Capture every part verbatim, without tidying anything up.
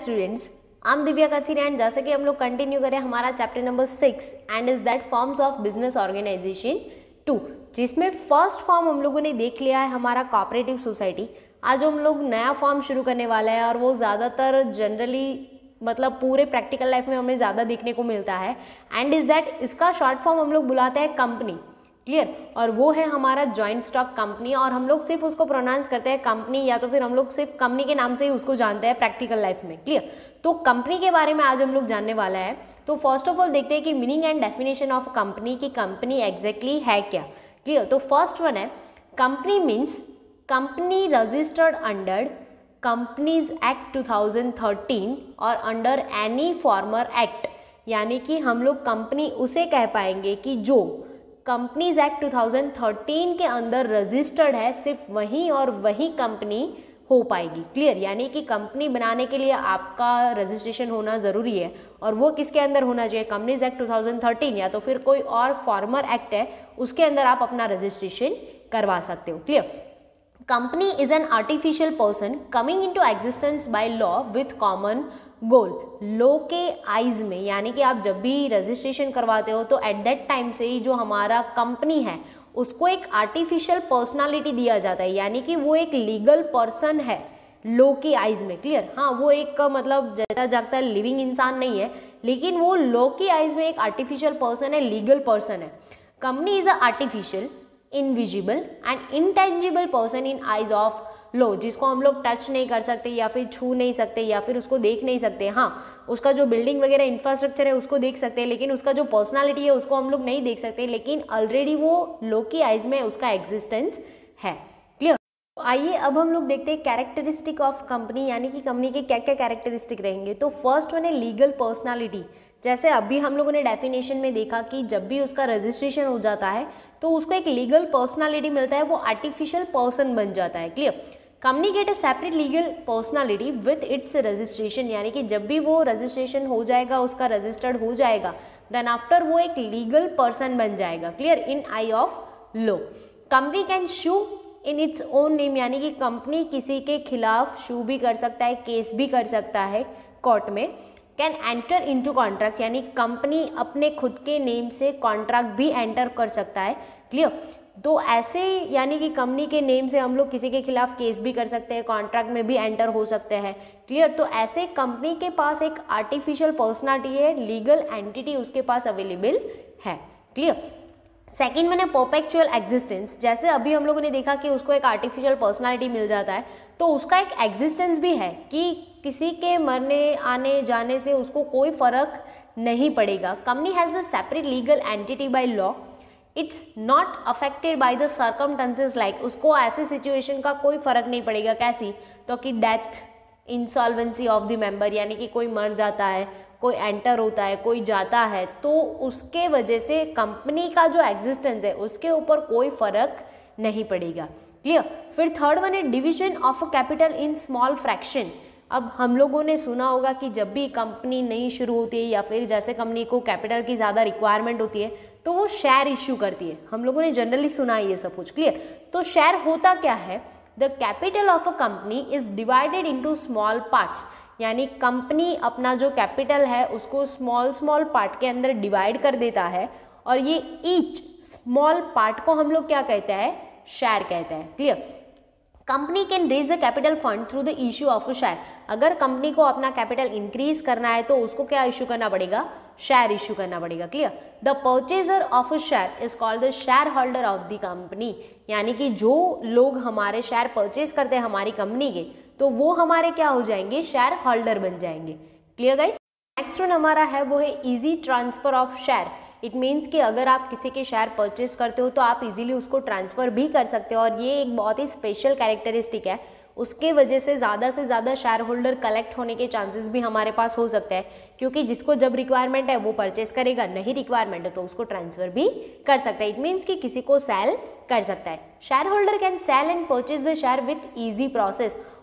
Students, I am Divya Kathir and जैसे कि हम लोग कंटिन्यू करें हमारा chapter number six and is that forms of business organization two, जिसमें फर्स्ट फॉर्म हम लोगों ने देख लिया है हमारा कोऑपरेटिव सोसाइटी। आज हम लोग नया फॉर्म शुरू करने वाला है और वो ज़्यादातर जनरली मतलब पूरे प्रैक्टिकल लाइफ में हमें ज़्यादा देखने को मिलता है एंड इज दैट इसका शॉर्ट फॉर्म हम लोग बुलाते हैं कंपनी। क्लियर? और वो है हमारा जॉइंट स्टॉक कंपनी और हम लोग सिर्फ उसको प्रोनाउंस करते हैं कंपनी या तो फिर हम लोग सिर्फ कंपनी के नाम से ही उसको जानते हैं प्रैक्टिकल लाइफ में। क्लियर? तो कंपनी के बारे में आज हम लोग जानने वाला है। तो फर्स्ट ऑफ ऑल देखते हैं कि meaning and definition of company की कंपनी एग्जैक्टली है क्या। क्लियर? तो फर्स्ट वन है company means company registered under companies act two thousand thirteen और अंडर एनी फॉर्मर एक्ट, यानी कि हम लोग कंपनी उसे कह पाएंगे कि जो companies act two thousand thirteen के अंदर रजिस्टर्ड है, सिर्फ वही और वही कंपनी हो पाएगी। क्लियर? यानी कि कंपनी बनाने के लिए आपका रजिस्ट्रेशन होना ज़रूरी है और वो किसके अंदर होना चाहिए? Companies act two thousand thirteen या तो फिर कोई और फॉर्मर एक्ट है उसके अंदर आप अपना रजिस्ट्रेशन करवा सकते हो। Clear? Company is an artificial person coming into existence by law with common goal. Law के आइज में, यानी कि आप जब भी रजिस्ट्रेशन करवाते हो तो एट दैट टाइम से ही जो हमारा कंपनी है उसको एक आर्टिफिशियल पर्सनालिटी दिया जाता है, यानी कि वो एक लीगल पर्सन है लॉ के आइज में। क्लियर? हाँ, वो एक मतलब जगता जागता लिविंग इंसान नहीं है, लेकिन वो लॉ के आइज में एक आर्टिफिशियल पर्सन है, लीगल पर्सन है। Company is a artificial, invisible and intangible person in eyes of law, जिसको हम लोग टच नहीं कर सकते या फिर छू नहीं सकते या फिर उसको देख नहीं सकते। हाँ, उसका जो बिल्डिंग वगैरह इंफ्रास्ट्रक्चर है उसको देख सकते हैं, लेकिन उसका जो पर्सनालिटी है उसको हम लोग नहीं देख सकते, लेकिन ऑलरेडी वो लो की आइज में उसका एग्जिस्टेंस है। क्लियर? तो आइए अब हम लोग देखते हैं कैरेक्टरिस्टिक ऑफ कंपनी, यानी कि कंपनी के क्या क्या कैरेक्टरिस्टिक रहेंगे। तो फर्स्ट वन है लीगल पर्सनालिटी। जैसे अभी हम लोगों ने डेफिनेशन में देखा कि जब भी उसका रजिस्ट्रेशन हो जाता है तो उसको एक लीगल पर्सनालिटी मिलता है, वो आर्टिफिशियल पर्सन बन जाता है। Clear? Company get a separate legal personality with its registration, यानी कि जब भी वो रजिस्ट्रेशन हो जाएगा, उसका रजिस्टर्ड हो जाएगा, देन आफ्टर वो एक लीगल पर्सन बन जाएगा। Clear? In eye of law. Company can sue in its own name, यानी कि कंपनी किसी के खिलाफ शू भी कर सकता है, केस भी कर सकता है कोर्ट में। कैन एंटर इनटू कॉन्ट्रैक्ट, यानी कंपनी अपने खुद के नेम से कॉन्ट्रैक्ट भी एंटर कर सकता है। क्लियर? तो ऐसे यानी कि कंपनी के नेम से हम लोग किसी के खिलाफ केस भी कर सकते हैं, कॉन्ट्रैक्ट में भी एंटर हो सकते हैं। क्लियर? तो ऐसे कंपनी के पास एक आर्टिफिशियल पर्सनालिटी है, लीगल एंटिटी उसके पास अवेलेबल है। क्लियर? सेकेंड वन है परपेचुअल एग्जिस्टेंस। जैसे अभी हम लोगों ने देखा कि उसको एक आर्टिफिशियल पर्सनालिटी मिल जाता है, तो उसका एक एग्जिस्टेंस भी है कि किसी के मरने आने जाने से उसको कोई फर्क नहीं पड़ेगा। Company has a separate legal entity by law, it's not affected by the circumstances like, उसको ऐसे सिचुएशन का कोई फर्क नहीं पड़ेगा। कैसी? तो कि death, insolvency of the member, यानी कि कोई मर जाता है, कोई एंटर होता है, कोई जाता है, तो उसके वजह से कंपनी का जो एग्जिस्टेंस है उसके ऊपर कोई फर्क नहीं पड़ेगा। क्लियर? फिर थर्ड वन है division of capital in small fraction. अब हम लोगों ने सुना होगा कि जब भी कंपनी नई शुरू होती है या फिर जैसे कंपनी को कैपिटल की ज़्यादा रिक्वायरमेंट होती है तो वो शेयर इश्यू करती है। हम लोगों ने जनरली सुना है ये सब कुछ। क्लियर? तो शेयर होता क्या है? The capital of a company is divided into small parts, यानी कंपनी अपना जो कैपिटल है उसको स्मॉल स्मॉल पार्ट के अंदर डिवाइड कर देता है और ये ईच स्मॉल पार्ट को हम लोग क्या कहते हैं? शेयर कहते हैं। Clear? Company can raise the capital fund through the issue of a share. अगर कंपनी को अपना कैपिटल इंक्रीज करना है तो उसको क्या इश्यू करना पड़ेगा? शेयर इश्यू करना पड़ेगा। Clear? The purchaser of a share is called the share holder of the company, यानी कि जो लोग हमारे शेयर परचेज करते हैं हमारी कंपनी के, तो वो हमारे क्या हो जाएंगे? शेयर होल्डर बन जाएंगे। Clear guys? नेक्स्ट वन हमारा है वो है easy transfer of share. It means कि अगर आप किसी के शेयर परचेज करते हो तो आप इजीली उसको ट्रांसफ़र भी कर सकते हो और ये एक बहुत ही स्पेशल कैरेक्टरिस्टिक है। उसके वजह से ज़्यादा से ज़्यादा शेयर होल्डर कलेक्ट होने के चांसेस भी हमारे पास हो सकते हैं, क्योंकि जिसको जब रिक्वायरमेंट है वो परचेज करेगा, नहीं रिक्वायरमेंट है तो उसको ट्रांसफ़र भी कर सकता है। इट मीन्स कि किसी को सेल कर सकता है। Share holder can sell and purchase the share with easy process.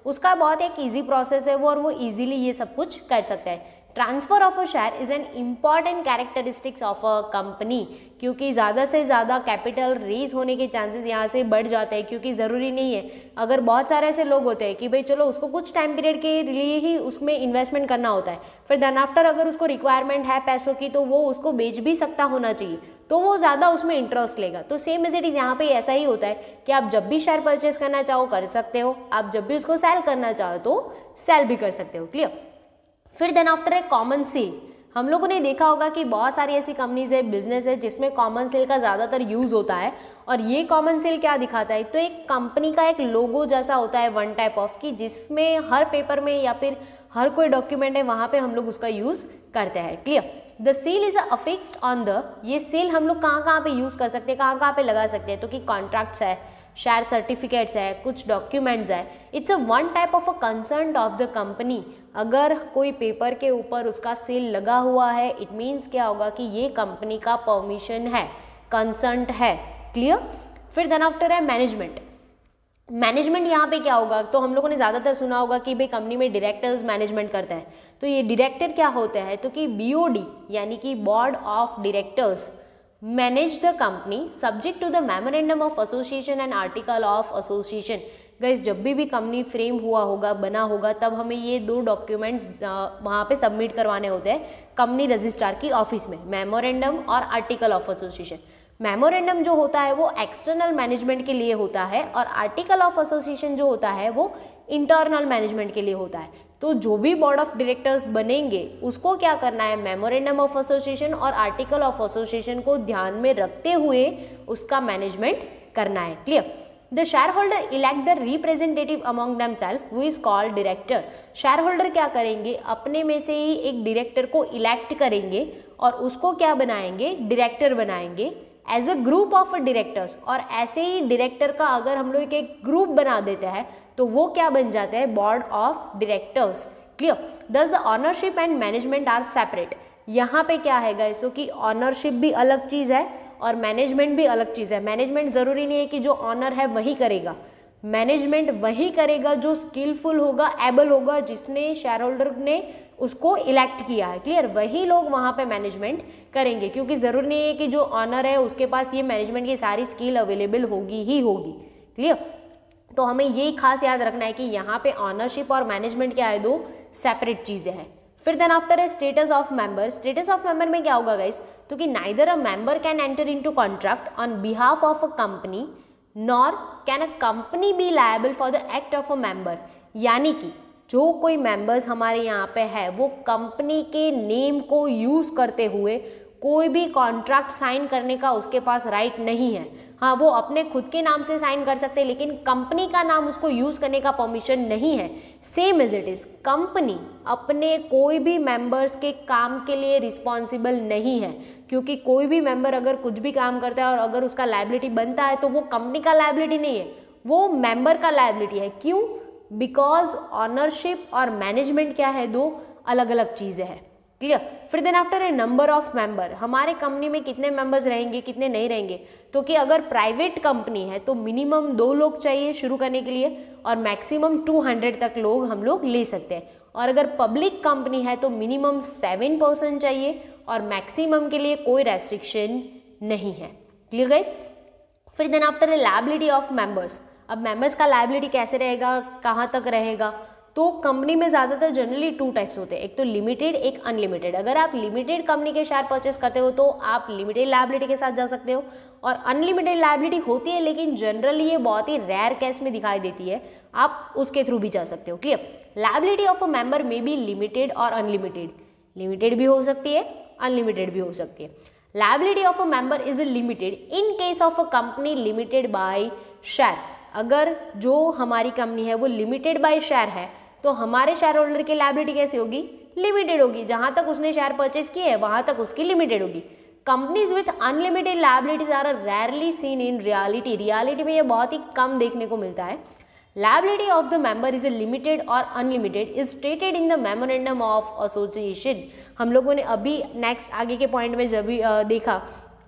उसका बहुत एक ईजी प्रोसेस है वो, और वो ईजिली ये सब कुछ कर सकता है। Transfer of a share is an important characteristics of a company, क्योंकि ज़्यादा से ज़्यादा कैपिटल रेज होने के चांसेस यहाँ से बढ़ जाते हैं, क्योंकि ज़रूरी नहीं है, अगर बहुत सारे ऐसे लोग होते हैं कि भाई चलो उसको कुछ टाइम पीरियड के लिए ही उसमें इन्वेस्टमेंट करना होता है, फिर देन आफ्टर अगर उसको रिक्वायरमेंट है पैसों की तो वो उसको बेच भी सकता होना चाहिए, तो वो ज़्यादा उसमें इंटरेस्ट लेगा। तो सेम एज इट इज़ यहाँ पे ऐसा ही होता है कि आप जब भी शेयर परचेस करना चाहो कर सकते हो, आप जब भी उसको सेल करना चाहो तो सेल भी कर सकते हो। क्लियर। फिर then after a common seal, हम लोगों ने देखा होगा कि बहुत सारी ऐसी कंपनीज है, बिजनेस है जिसमें कॉमन सेल का ज़्यादातर यूज़ होता है। और ये कॉमन सेल क्या दिखाता है, तो एक कंपनी का एक लोगो जैसा होता है वन टाइप ऑफ, की जिसमें हर पेपर में या फिर हर कोई डॉक्यूमेंट है वहाँ पे हम लोग उसका यूज़ करते हैं। Clear. The seal is affixed on the, ये सेल हम लोग कहाँ कहाँ पे यूज़ कर सकते हैं, कहाँ कहाँ पे लगा सकते हैं, तो कि कॉन्ट्रैक्ट्स है, शेयर सर्टिफिकेट्स है, कुछ डॉक्यूमेंट्स है। It's a one type of a concern of the company. अगर कोई पेपर के ऊपर उसका सेल लगा हुआ है, इट मीन्स क्या होगा कि ये कंपनी का परमिशन है, कंसर्ट है। क्लियर। फिर देन आफ्टर है मैनेजमेंट। मैनेजमेंट यहाँ पे क्या होगा, तो हम लोगों ने ज़्यादातर सुना होगा कि भाई कंपनी में डायरेक्टर्स मैनेजमेंट करते हैं, तो ये डायरेक्टर क्या होते हैं, तो कि बीओडी यानी कि board of directors manage the company subject to the memorandum of association and article of association. Guys जब भी भी कंपनी फ्रेम हुआ होगा, बना होगा, तब हमें ये दो डॉक्यूमेंट्स वहाँ पे सबमिट करवाने होते हैं कंपनी रजिस्ट्रार की ऑफिस में, मेमोरेंडम और आर्टिकल ऑफ एसोसिएशन। मेमोरेंडम जो होता है वो एक्सटर्नल मैनेजमेंट के लिए होता है, और आर्टिकल ऑफ एसोसिएशन जो होता है वो इंटरनल मैनेजमेंट के लिए होता है। तो जो भी बोर्ड ऑफ डायरेक्टर्स बनेंगे उसको क्या करना है, मेमोरेंडम ऑफ एसोसिएशन और आर्टिकल ऑफ एसोसिएशन को ध्यान में रखते हुए उसका मैनेजमेंट करना है। Clear. The share holder elect the representative among themselves who is called director. Share holder क्या करेंगे, अपने में से ही एक डायरेक्टर को इलेक्ट करेंगे और उसको क्या बनाएंगे, डायरेक्टर बनाएंगे as a group of directors. और ऐसे ही डायरेक्टर का अगर हम लोग एक ग्रुप बना देते हैं तो वो क्या बन जाते हैं, board of directors. Clear. Thus the ownership and management are separate. यहाँ पे क्या है गाइस, तो कि ऑनरशिप भी अलग चीज़ है और मैनेजमेंट भी अलग चीज़ है। मैनेजमेंट ज़रूरी नहीं है कि जो ऑनर है वही करेगा, मैनेजमेंट वही करेगा जो स्किलफुल होगा, एबल होगा, जिसने शेयर होल्डर ने उसको इलेक्ट किया है। क्लियर। वही लोग वहाँ पे मैनेजमेंट करेंगे, क्योंकि ज़रूरी नहीं है कि जो ऑनर है उसके पास ये मैनेजमेंट की सारी स्किल अवेलेबल होगी ही होगी। क्लियर। तो हमें ये खास याद रखना है कि यहाँ पे ऑनरशिप और मैनेजमेंट क्या है, दो सेपरेट चीज़ें हैं। फिर देन आफ्टर है status of member. Status of member में क्या होगा गाइस, तो कि neither a member can enter into contract on behalf of a company nor can a company be liable for the act of a member. यानी कि जो कोई members हमारे यहाँ पे है वो कंपनी के नेम को यूज़ करते हुए कोई भी कॉन्ट्रैक्ट साइन करने का उसके पास राइट नहीं है। हाँ, वो अपने खुद के नाम से साइन कर सकते हैं, लेकिन कंपनी का नाम उसको यूज़ करने का परमिशन नहीं है। Same as it is, company अपने कोई भी मेंबर्स के काम के लिए रिस्पॉन्सिबल नहीं है, क्योंकि कोई भी मेंबर अगर कुछ भी काम करता है और अगर उसका लायबिलिटी बनता है तो वो कंपनी का लायबिलिटी नहीं है, वो मेंबर का लायबिलिटी है। क्यों? बिकॉज ऑनरशिप और मैनेजमेंट क्या है, दो अलग अलग चीज़ें हैं। क्लियर। फिर then after a number of member, हमारे कंपनी में कितने मेंबर्स रहेंगे, कितने नहीं रहेंगे, तो कि अगर प्राइवेट कंपनी है तो मिनिमम दो लोग चाहिए शुरू करने के लिए और मैक्सिमम टू हंड्रेड तक लोग हम लोग ले सकते हैं। और अगर पब्लिक कंपनी है तो मिनिमम सेवन पर्सन चाहिए और मैक्सिमम के लिए कोई रेस्ट्रिक्शन नहीं है। Clear guys. फिर then after a liability of members, अब मेंबर्स का लायबिलिटी कैसे रहेगा, कहाँ तक रहेगा, तो कंपनी में ज़्यादातर जनरली टू टाइप्स होते हैं, एक तो लिमिटेड, एक अनलिमिटेड। अगर आप लिमिटेड कंपनी के शेयर परचेस करते हो तो आप लिमिटेड लायबिलिटी के साथ जा सकते हो, और अनलिमिटेड लायबिलिटी होती है लेकिन जनरली ये बहुत ही रेयर केस में दिखाई देती है, आप उसके थ्रू भी जा सकते हो। Clear. Liability of a member may be limited और अनलिमिटेड, लिमिटेड भी हो सकती है, अनलिमिटेड भी हो सकती है। Liability of a member is limited in case of a company limited by share. अगर जो हमारी कंपनी है वो लिमिटेड बाय शेयर है तो हमारे शेयर होल्डर की लायबिलिटी कैसी होगी, लिमिटेड होगी। जहां तक उसने शेयर परचेज किए है वहां तक उसकी लिमिटेड होगी। Companies with unlimited liabilities are rarely seen in reality, reality में ये बहुत ही कम देखने को मिलता है। Liability of the member is a limited और unlimited is stated in the memorandum of association. हम लोगों ने अभी नेक्स्ट आगे के पॉइंट में जब भी देखा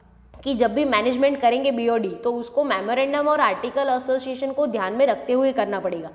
कि जब भी मैनेजमेंट करेंगे बीओडी तो उसको मेमोरेंडम और आर्टिकल एसोसिएशन को ध्यान में रखते हुए करना पड़ेगा।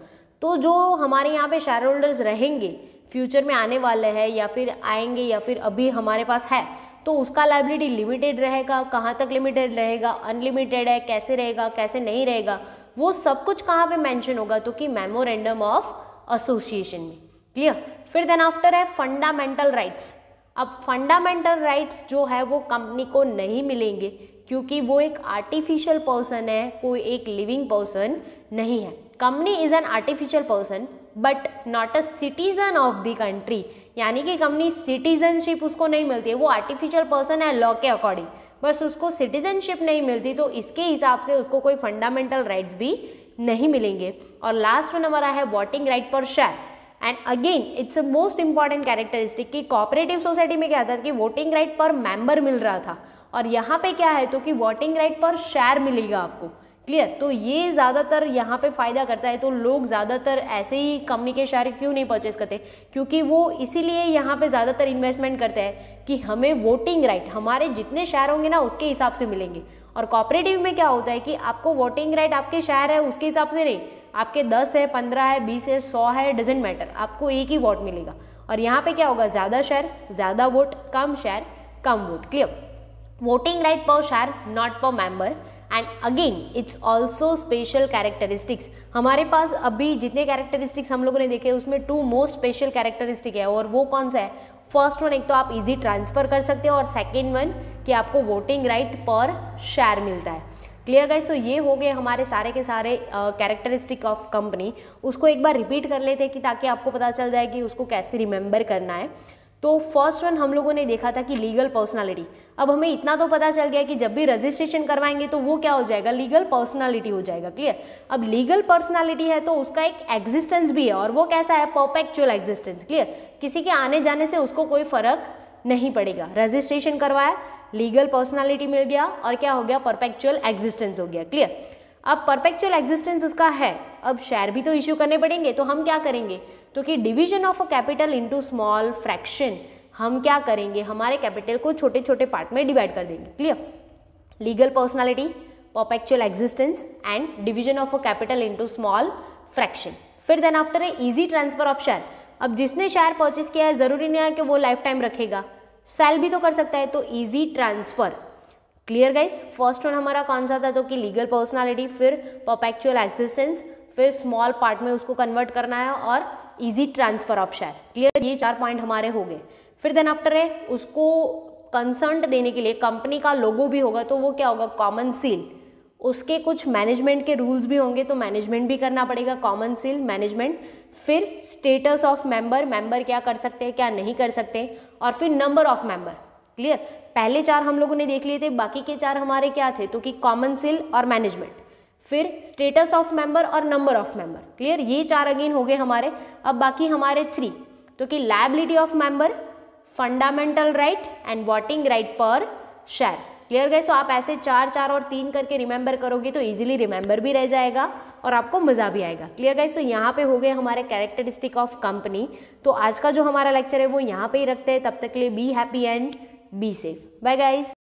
तो जो हमारे यहाँ पे शेयर होल्डर्स रहेंगे, फ्यूचर में आने वाले हैं या फिर आएंगे या फिर अभी हमारे पास है, तो उसका लायबिलिटी लिमिटेड रहेगा, कहाँ तक लिमिटेड रहेगा, अनलिमिटेड है, कैसे रहेगा, कैसे नहीं रहेगा, वो सब कुछ कहाँ पे मेंशन होगा, तो कि मेमोरेंडम ऑफ एसोसिएशन में। क्लियर। फिर देन आफ्टर है फंडामेंटल राइट्स। अब फंडामेंटल राइट्स जो है वो कंपनी को नहीं मिलेंगे क्योंकि वो एक आर्टिफिशियल पर्सन है, कोई एक लिविंग पर्सन नहीं है। Company is an artificial person but not a citizen of the country, यानी कि कंपनी सिटीजनशिप उसको नहीं मिलती है, वो आर्टिफिशियल पर्सन है लॉ के अकॉर्डिंग, बस उसको सिटीजनशिप नहीं मिलती, तो इसके हिसाब से उसको कोई फंडामेंटल राइट्स भी नहीं मिलेंगे। और लास्ट वन हमारा है voting right per share. And again it's a most important characteristic कि कोऑपरेटिव सोसाइटी में क्या था कि वोटिंग राइट पर मेंबर मिल रहा था, और यहाँ पे क्या है तो कि वोटिंग राइट पर शेयर मिलेगा आपको। क्लियर। तो ये ज़्यादातर यहाँ पे फ़ायदा करता है, तो लोग ज़्यादातर ऐसे ही कंपनी के शेयर क्यों नहीं परचेज करते, क्योंकि वो इसीलिए यहाँ पे ज़्यादातर इन्वेस्टमेंट करते हैं कि हमें वोटिंग राइट, हमारे जितने शेयर होंगे ना उसके हिसाब से मिलेंगे। और कोऑपरेटिव में क्या होता है कि आपको वोटिंग राइट आपके शेयर है उसके हिसाब से नहीं, आपके दस है, पंद्रह है, बीस है, सौ है, डजेंट मैटर, आपको एक ही वोट मिलेगा। और यहाँ पे क्या होगा, ज़्यादा शेयर ज़्यादा वोट, कम शेयर कम vote. Clear. Voting right per share not per member. And again it's also special characteristics. हमारे पास अभी जितने कैरेक्टरिस्टिक्स हम लोगों ने देखे उसमें टू मोस्ट स्पेशल कैरेक्टरिस्टिक है, और वो कौन सा है, फर्स्ट वन एक तो आप इजी ट्रांसफर कर सकते हो, और सेकेंड वन कि आपको वोटिंग राइट पर शेयर मिलता है। Clear guys. तो ये हो गए हमारे सारे के सारे कैरेक्टरिस्टिक ऑफ कंपनी। उसको एक बार रिपीट कर लेते हैं कि ताकि आपको पता चल जाए कि उसको कैसे रिमेंबर करना है। तो फर्स्ट वन हम लोगों ने देखा था कि लीगल पर्सनालिटी। अब हमें इतना तो पता चल गया कि जब भी रजिस्ट्रेशन करवाएंगे तो वो क्या हो जाएगा, लीगल पर्सनालिटी हो जाएगा। क्लियर। अब लीगल पर्सनालिटी है तो उसका एक एग्जिस्टेंस भी है, और वो कैसा है, परपेचुअल एग्जिस्टेंस। क्लियर। किसी के आने जाने से उसको कोई फर्क नहीं पड़ेगा। रजिस्ट्रेशन करवाया, लीगल पर्सनालिटी मिल गया, और क्या हो गया, परपेचुअल एग्जिस्टेंस हो गया। क्लियर। अब परपेचुअल एग्जिस्टेंस उसका है, अब शेयर भी तो इश्यू करने पड़ेंगे, तो हम क्या करेंगे, तो कि division of a capital into small fraction, हम क्या करेंगे, हमारे कैपिटल को छोटे छोटे पार्ट में डिवाइड कर देंगे। Clear. Legal personality, perpetual existence and division of a capital into small fraction. फिर then after a easy transfer of share. अब जिसने शेयर परचेज किया है जरूरी नहीं है कि वो लाइफ टाइम रखेगा, सेल भी तो कर सकता है, तो easy transfer. Clear guys. First one हमारा कौन सा था, तो कि लीगल पर्सनालिटी, फिर परपेचुअल एग्जिस्टेंस, फिर स्मॉल पार्ट में उसको कन्वर्ट करना है, और easy transfer of share. Clear. ये चार पॉइंट हमारे हो गए। फिर देन आफ्टर है उसको कंसर्न देने के लिए कंपनी का लोगो भी होगा, तो वो क्या होगा, कॉमन सील। उसके कुछ मैनेजमेंट के रूल्स भी होंगे, तो मैनेजमेंट भी करना पड़ेगा, कॉमन सील मैनेजमेंट। फिर स्टेटस ऑफ मेंबर, मेंबर क्या कर सकते हैं क्या नहीं कर सकते, और फिर नंबर ऑफ मेंबर। क्लियर। पहले चार हम लोगों ने देख लिए थे, बाकी के चार हमारे क्या थे, तो कि कॉमन सील और मैनेजमेंट, फिर स्टेटस ऑफ मेंबर और नंबर ऑफ मेंबर। क्लियर। ये चार अगेन हो गए हमारे। अब बाकी हमारे थ्री, तो कि liability of member, fundamental right and voting right per share. Clear guys. तो आप ऐसे चार चार और तीन करके रिमेंबर करोगे तो इजीली रिमेंबर भी रह जाएगा और आपको मजा भी आएगा। Clear guys. तो यहाँ पे हो गए हमारे कैरेक्टरिस्टिक ऑफ कंपनी। तो आज का जो हमारा लेक्चर है वो यहाँ पे ही रखते हैं। तब तक के लिए be happy and be safe. Bye guys.